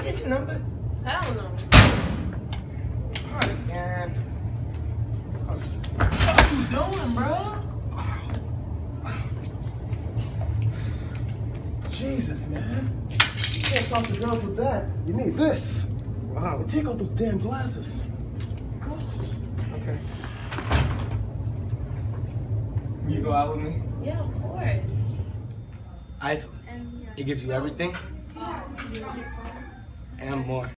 get your number? Hell no. Alright, again. What you doing, bro? Jesus, man. You can't talk to girls with that. You need this. Wow, and take off those damn glasses. Gosh. Okay. You go out with me? Yeah, of course. It gives you everything and more.